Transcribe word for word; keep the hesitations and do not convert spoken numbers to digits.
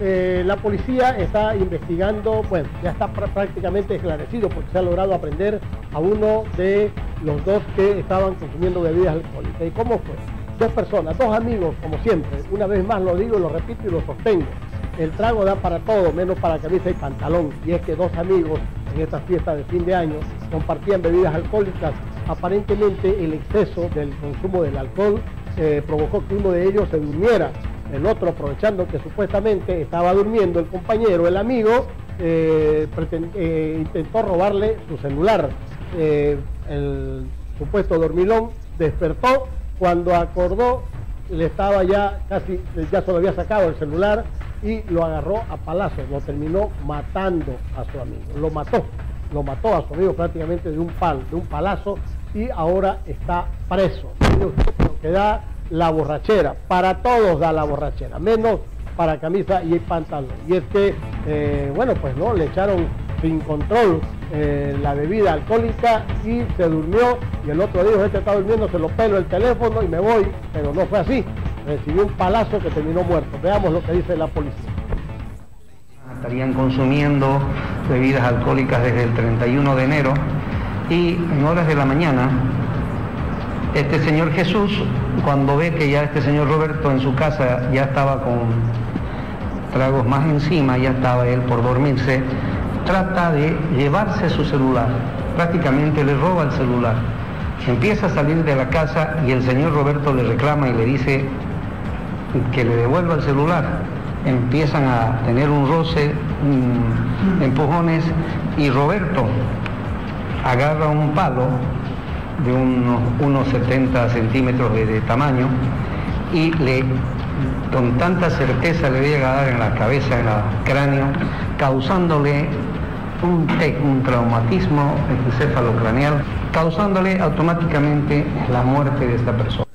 Eh, la policía está investigando, bueno, ya está pr prácticamente esclarecido porque se ha logrado aprender a uno de los dos que estaban consumiendo bebidas alcohólicas. ¿Y cómo fue? Dos personas, dos amigos, como siempre. Una vez más lo digo, lo repito y lo sostengo. El trago da para todo, menos para camisa y pantalón. Y es que dos amigos en esta fiesta de fin de año compartían bebidas alcohólicas. Aparentemente el exceso del consumo del alcohol eh, provocó que uno de ellos se durmiera. El otro, aprovechando que supuestamente estaba durmiendo el compañero, el amigo, eh, eh, intentó robarle su celular. Eh, el supuesto dormilón despertó, cuando acordó, le estaba ya casi, ya se lo había sacado el celular y lo agarró a palazos, lo terminó matando a su amigo, lo mató, lo mató a su amigo prácticamente de un palo, de un palazo, y ahora está preso. Lo que da la borrachera, para todos da la borrachera, menos para camisa y pantalón. Y es que, eh, bueno, pues no, le echaron sin control eh, la bebida alcohólica y se durmió, y el otro dijo, este está durmiendo, se lo pelo el teléfono y me voy, pero no fue así, recibió un palazo que terminó muerto. Veamos lo que dice la policía. Estarían consumiendo bebidas alcohólicas desde el treinta y uno de enero, y en horas de la mañana este señor Jesús, cuando ve que ya este señor Roberto en su casa ya estaba con tragos más encima, ya estaba él por dormirse, trata de llevarse su celular, prácticamente le roba el celular. Empieza a salir de la casa y el señor Roberto le reclama y le dice que le devuelva el celular. Empiezan a tener un roce, um, empujones, y Roberto agarra un palo de unos, unos setenta centímetros de, de tamaño y le, con tanta certeza le llega a dar en la cabeza, en el cráneo, causándole un, un traumatismo encefalocraneal, causándole automáticamente la muerte de esta persona.